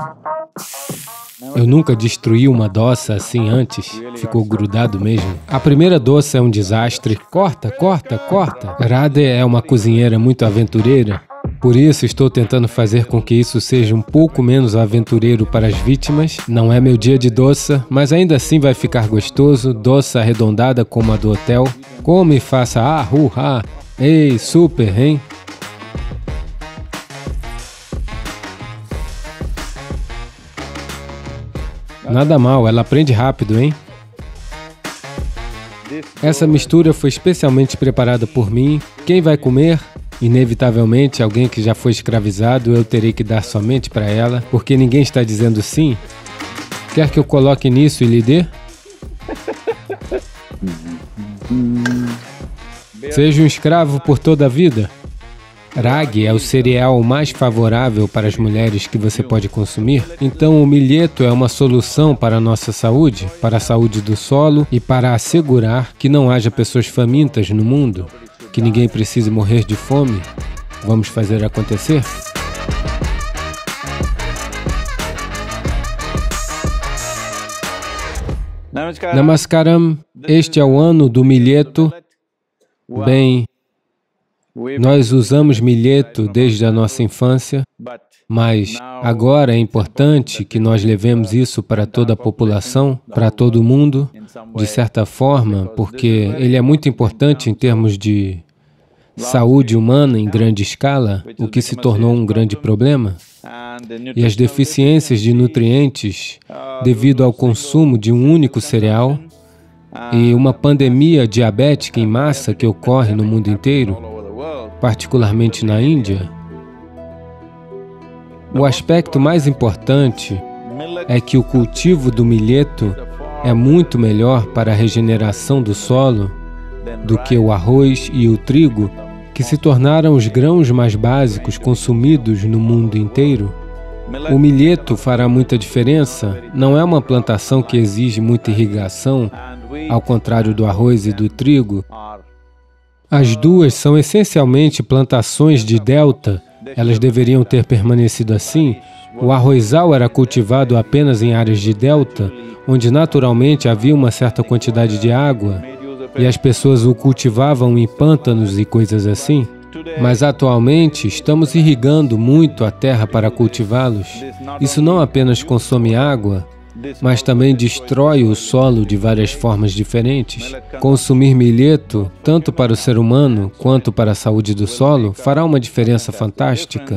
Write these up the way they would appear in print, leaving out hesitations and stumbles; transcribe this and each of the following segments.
Eu nunca destruí uma doça assim antes. Ficou grudado mesmo. A primeira doça é um desastre. Corta, corta, corta. Radhe é uma cozinheira muito aventureira. Por isso, estou tentando fazer com que isso seja um pouco menos aventureiro para as vítimas. Não é meu dia de doça, mas ainda assim vai ficar gostoso. Doça arredondada como a do hotel. Come e faça ah. Ei, super, hein? Nada mal, ela aprende rápido, hein? Essa mistura foi especialmente preparada por mim. Quem vai comer? Inevitavelmente, alguém que já foi escravizado, eu terei que dar somente para ela, porque ninguém está dizendo sim. Quer que eu coloque nisso e lhe dê? Seja um escravo por toda a vida. Ragi é o cereal mais favorável para as mulheres que você pode consumir. Então, o milheto é uma solução para a nossa saúde, para a saúde do solo e para assegurar que não haja pessoas famintas no mundo, que ninguém precise morrer de fome. Vamos fazer acontecer? Namaskaram. Este é o ano do milheto. Bem, nós usamos milheto desde a nossa infância, mas agora é importante que nós levemos isso para toda a população, para todo mundo, de certa forma, porque ele é muito importante em termos de saúde humana em grande escala, o que se tornou um grande problema. E as deficiências de nutrientes devido ao consumo de um único cereal e uma pandemia diabética em massa que ocorre no mundo inteiro, particularmente na Índia. O aspecto mais importante é que o cultivo do milheto é muito melhor para a regeneração do solo do que o arroz e o trigo, que se tornaram os grãos mais básicos consumidos no mundo inteiro. O milheto fará muita diferença. Não é uma plantação que exige muita irrigação, ao contrário do arroz e do trigo. As duas são essencialmente plantações de delta. Elas deveriam ter permanecido assim. O arrozal era cultivado apenas em áreas de delta, onde naturalmente havia uma certa quantidade de água, e as pessoas o cultivavam em pântanos e coisas assim. Mas atualmente estamos irrigando muito a terra para cultivá-los. Isso não apenas consome água, mas também destrói o solo de várias formas diferentes. Consumir milheto, tanto para o ser humano quanto para a saúde do solo, fará uma diferença fantástica.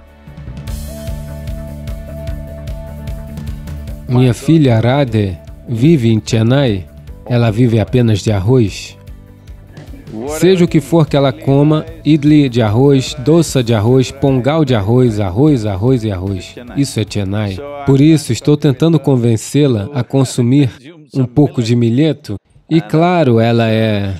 Minha filha Radhe vive em Chennai. Ela vive apenas de arroz. Seja o que for que ela coma, idli de arroz, doça de arroz, pongal de arroz, arroz, arroz e arroz. Isso é Chennai. Por isso, estou tentando convencê-la a consumir um pouco de milheto. E claro, ela é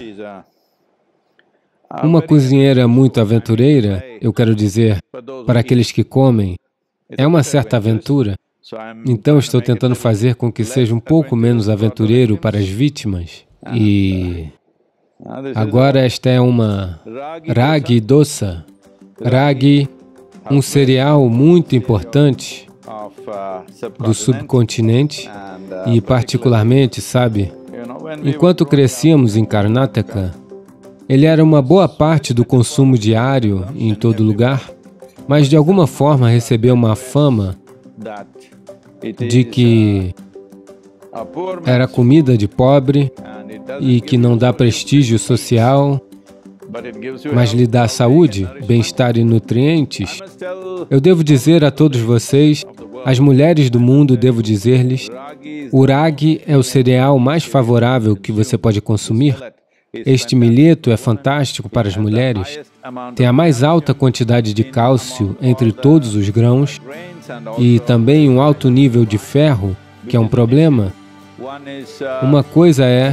uma cozinheira muito aventureira, eu quero dizer, para aqueles que comem, é uma certa aventura. Então, estou tentando fazer com que seja um pouco menos aventureiro para as vítimas. E agora esta é uma ragi doça. Ragi, um cereal muito importante do subcontinente e particularmente, sabe, enquanto crescíamos em Karnataka, ele era uma boa parte do consumo diário em todo lugar, mas de alguma forma recebeu uma fama de que era comida de pobre e que não dá prestígio social, mas lhe dá saúde, bem-estar e nutrientes. Eu devo dizer a todos vocês, as mulheres do mundo, devo dizer-lhes, o ragi é o cereal mais favorável que você pode consumir. Este milheto é fantástico para as mulheres, tem a mais alta quantidade de cálcio entre todos os grãos e também um alto nível de ferro, que é um problema. Uma coisa é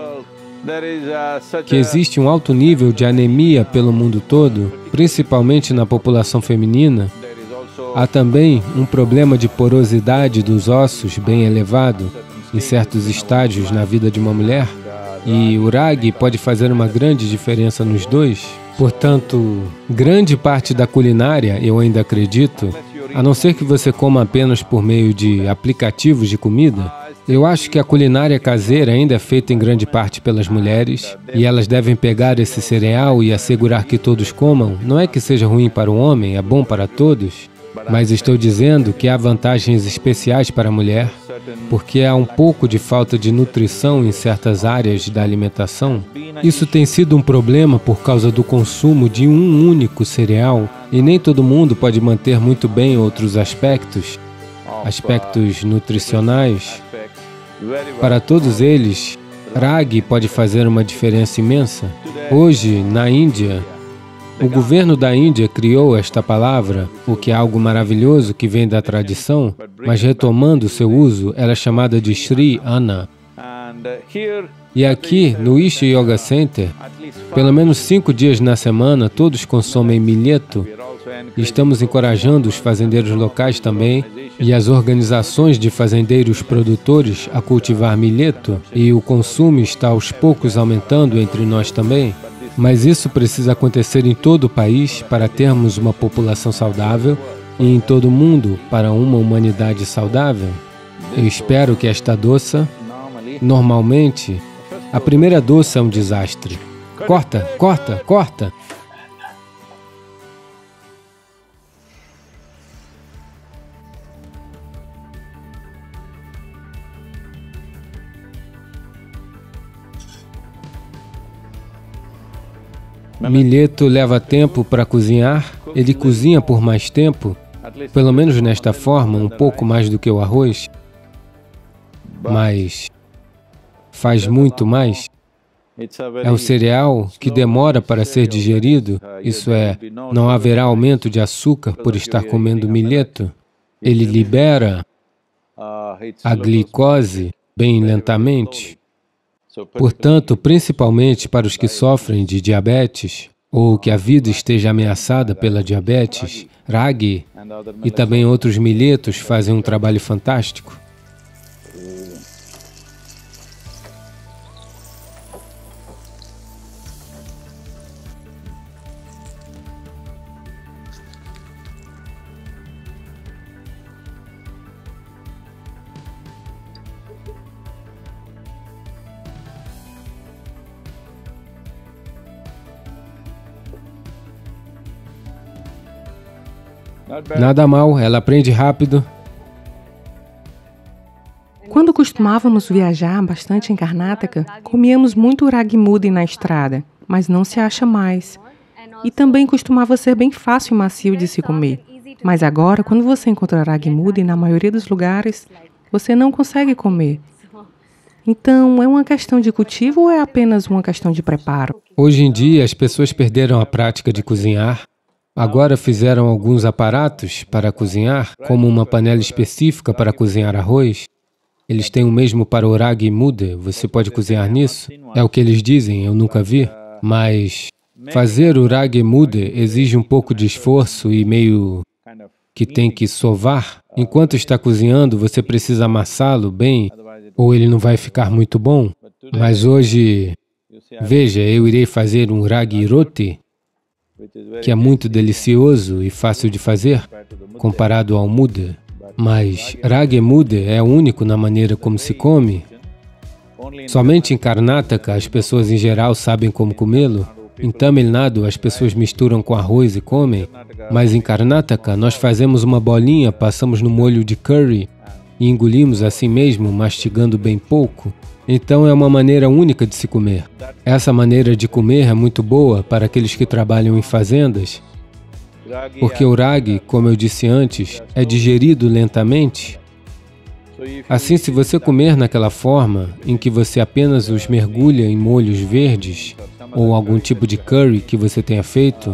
que existe um alto nível de anemia pelo mundo todo, principalmente na população feminina. Há também um problema de porosidade dos ossos bem elevado em certos estágios na vida de uma mulher. E o ragi pode fazer uma grande diferença nos dois. Portanto, grande parte da culinária, eu ainda acredito, A não ser que você coma apenas por meio de aplicativos de comida, eu acho que a culinária caseira ainda é feita em grande parte pelas mulheres, e elas devem pegar esse cereal e assegurar que todos comam. Não é que seja ruim para o homem, é bom para todos, mas estou dizendo que há vantagens especiais para a mulher, porque há um pouco de falta de nutrição em certas áreas da alimentação. Isso tem sido um problema por causa do consumo de um único cereal, e nem todo mundo pode manter muito bem outros aspectos nutricionais. Para todos eles, ragi pode fazer uma diferença imensa. Hoje, na Índia, o governo da Índia criou esta palavra, o que é algo maravilhoso que vem da tradição, mas retomando seu uso, ela é chamada de Shri Anna. E aqui, no Isha Yoga Center, pelo menos 5 dias na semana, todos consomem milheto. E estamos encorajando os fazendeiros locais também e as organizações de fazendeiros produtores a cultivar milheto, e o consumo está aos poucos aumentando entre nós também. Mas isso precisa acontecer em todo o país para termos uma população saudável e em todo o mundo para uma humanidade saudável. Eu espero que esta doça, normalmente, a primeira doça é um desastre. Corta, corta, corta! Milheto leva tempo para cozinhar, ele cozinha por mais tempo, pelo menos nesta forma, um pouco mais do que o arroz, mas faz muito mais. É um cereal que demora para ser digerido, isso é, não haverá aumento de açúcar por estar comendo milheto. Ele libera a glicose bem lentamente. Portanto, principalmente para os que sofrem de diabetes, ou que a vida esteja ameaçada pela diabetes, ragi e também outros milhetos fazem um trabalho fantástico. Nada mal, ela aprende rápido. Quando costumávamos viajar bastante em Karnataka, comíamos muito ragi muddy na estrada, mas não se acha mais. E também costumava ser bem fácil e macio de se comer. Mas agora, quando você encontra ragi muddy, na maioria dos lugares, você não consegue comer. Então, é uma questão de cultivo ou é apenas uma questão de preparo? Hoje em dia, as pessoas perderam a prática de cozinhar. Agora fizeram alguns aparatos para cozinhar, como uma panela específica para cozinhar arroz. Eles têm o mesmo para o ragi muddy, você pode cozinhar nisso. É o que eles dizem, eu nunca vi. Mas fazer o ragi muddy exige um pouco de esforço e meio que tem que sovar. Enquanto está cozinhando, você precisa amassá-lo bem, ou ele não vai ficar muito bom. Mas hoje, veja, eu irei fazer um ragi roti, que é muito delicioso e fácil de fazer, comparado ao muddy. Mas ragi muddy é único na maneira como se come. Somente em Karnataka as pessoas em geral sabem como comê-lo. Em Tamil Nadu as pessoas misturam com arroz e comem, mas em Karnataka nós fazemos uma bolinha, passamos no molho de curry e engolimos assim mesmo, mastigando bem pouco. Então é uma maneira única de se comer. Essa maneira de comer é muito boa para aqueles que trabalham em fazendas, porque o ragi, como eu disse antes, é digerido lentamente. Assim, se você comer naquela forma, em que você apenas os mergulha em molhos verdes, ou algum tipo de curry que você tenha feito,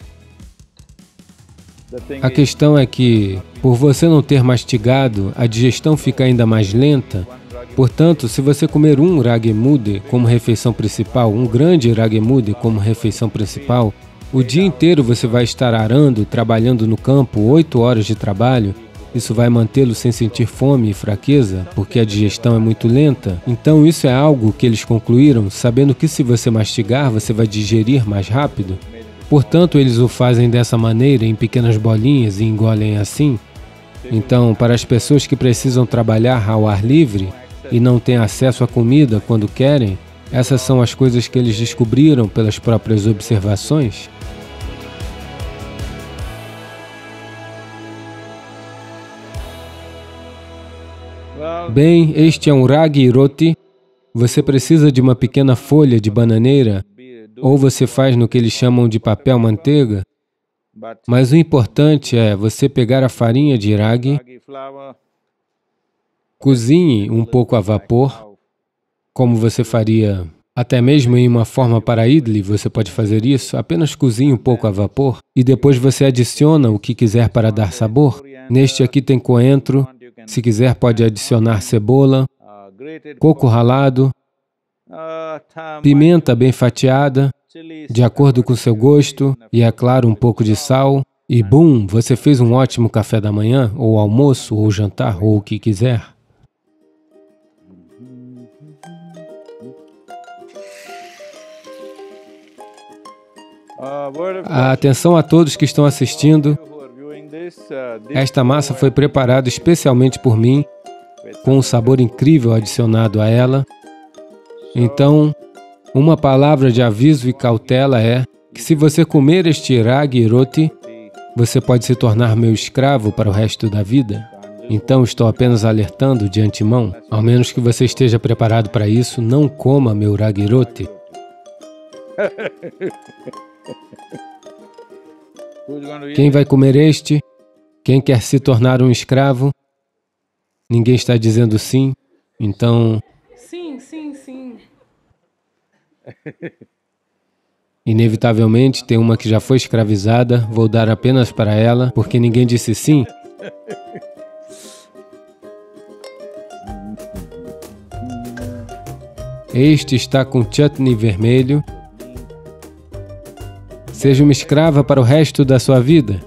a questão é que, por você não ter mastigado, a digestão fica ainda mais lenta. Portanto, se você comer um ragi muddy como refeição principal, um grande ragi muddy como refeição principal, o dia inteiro você vai estar arando, trabalhando no campo, 8 horas de trabalho. Isso vai mantê-lo sem sentir fome e fraqueza, porque a digestão é muito lenta. Então isso é algo que eles concluíram, sabendo que se você mastigar, você vai digerir mais rápido. Portanto, eles o fazem dessa maneira, em pequenas bolinhas, e engolem assim. Então, para as pessoas que precisam trabalhar ao ar livre e não têm acesso à comida quando querem, essas são as coisas que eles descobriram pelas próprias observações. Bem, este é um ragi roti. Você precisa de uma pequena folha de bananeira, ou você faz no que eles chamam de papel manteiga, mas o importante é você pegar a farinha de ragi, cozinhe um pouco a vapor, como você faria até mesmo em uma forma para idli, você pode fazer isso, apenas cozinhe um pouco a vapor, e depois você adiciona o que quiser para dar sabor. Neste aqui tem coentro, se quiser pode adicionar cebola, coco ralado, pimenta bem fatiada, de acordo com seu gosto, e é claro, um pouco de sal, e bum, você fez um ótimo café da manhã, ou almoço, ou jantar, ou o que quiser. Atenção a todos que estão assistindo. Esta massa foi preparada especialmente por mim, com um sabor incrível adicionado a ela. Então, uma palavra de aviso e cautela é que se você comer este ragi roti, você pode se tornar meu escravo para o resto da vida. Então, estou apenas alertando de antemão, ao menos que você esteja preparado para isso, não coma meu ragi roti. Quem vai comer este? Quem quer se tornar um escravo? Ninguém está dizendo sim, então... Sim, sim, sim. Inevitavelmente, tem uma que já foi escravizada, vou dar apenas para ela, porque ninguém disse sim. Este está com chutney vermelho. Seja uma escrava para o resto da sua vida.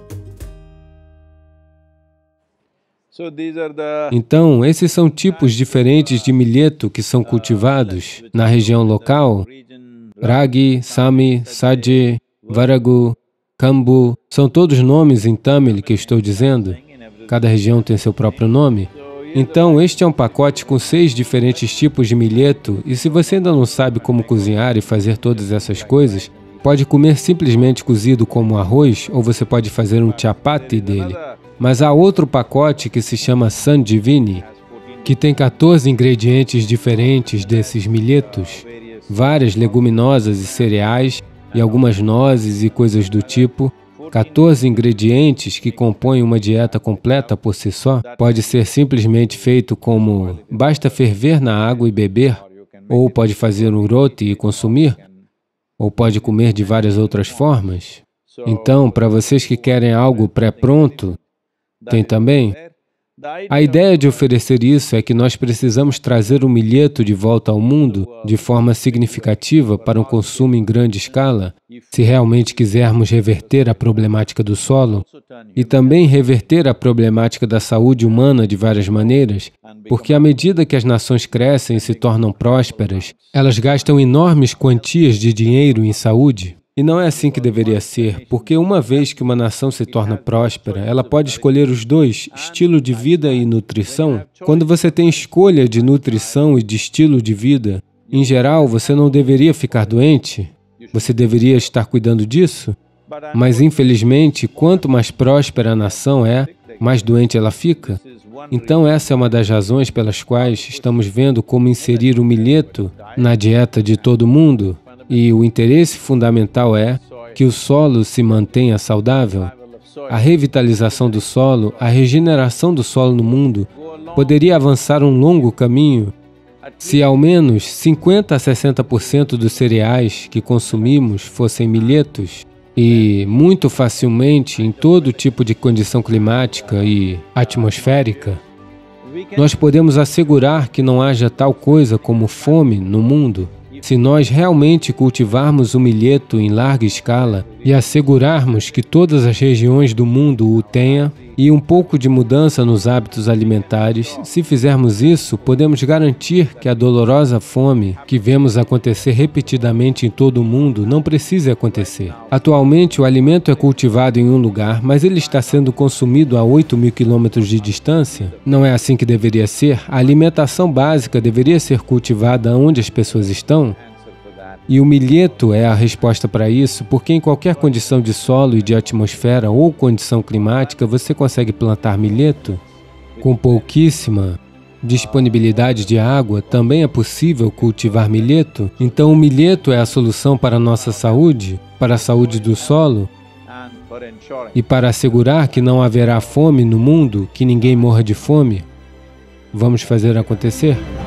Então, esses são tipos diferentes de milheto que são cultivados na região local. Ragi, Sami, Saje, Varagu, Kambu, são todos nomes em Tamil que estou dizendo. Cada região tem seu próprio nome. Então, este é um pacote com 6 diferentes tipos de milheto, e se você ainda não sabe como cozinhar e fazer todas essas coisas, pode comer simplesmente cozido como arroz, ou você pode fazer um chapati dele. Mas há outro pacote que se chama Sanjivini, que tem 14 ingredientes diferentes desses milhetos, várias leguminosas e cereais, e algumas nozes e coisas do tipo. 14 ingredientes que compõem uma dieta completa por si só. Pode ser simplesmente feito como basta ferver na água e beber, ou pode fazer um roti e consumir, ou pode comer de várias outras formas. Então, para vocês que querem algo pré-pronto, tem também. A ideia de oferecer isso é que nós precisamos trazer o milheto de volta ao mundo de forma significativa para um consumo em grande escala, se realmente quisermos reverter a problemática do solo e também reverter a problemática da saúde humana de várias maneiras, porque à medida que as nações crescem e se tornam prósperas, elas gastam enormes quantias de dinheiro em saúde. E não é assim que deveria ser, porque uma vez que uma nação se torna próspera, ela pode escolher os dois, estilo de vida e nutrição. Quando você tem escolha de nutrição e de estilo de vida, em geral, você não deveria ficar doente, você deveria estar cuidando disso. Mas, infelizmente, quanto mais próspera a nação é, mais doente ela fica. Então, essa é uma das razões pelas quais estamos vendo como inserir o milheto na dieta de todo mundo. E o interesse fundamental é que o solo se mantenha saudável. A revitalização do solo, a regeneração do solo no mundo poderia avançar um longo caminho se ao menos 50 a 60% dos cereais que consumimos fossem milhetos. E muito facilmente, em todo tipo de condição climática e atmosférica, nós podemos assegurar que não haja tal coisa como fome no mundo. Se nós realmente cultivarmos o milheto em larga escala e assegurarmos que todas as regiões do mundo o tenham, e um pouco de mudança nos hábitos alimentares. Se fizermos isso, podemos garantir que a dolorosa fome que vemos acontecer repetidamente em todo o mundo não precise acontecer. Atualmente, o alimento é cultivado em um lugar, mas ele está sendo consumido a 8.000 quilômetros de distância. Não é assim que deveria ser? A alimentação básica deveria ser cultivada onde as pessoas estão? E o milheto é a resposta para isso, porque em qualquer condição de solo e de atmosfera ou condição climática, você consegue plantar milheto. Com pouquíssima disponibilidade de água, também é possível cultivar milheto. Então o milheto é a solução para a nossa saúde, para a saúde do solo, e para assegurar que não haverá fome no mundo, que ninguém morra de fome. Vamos fazer acontecer?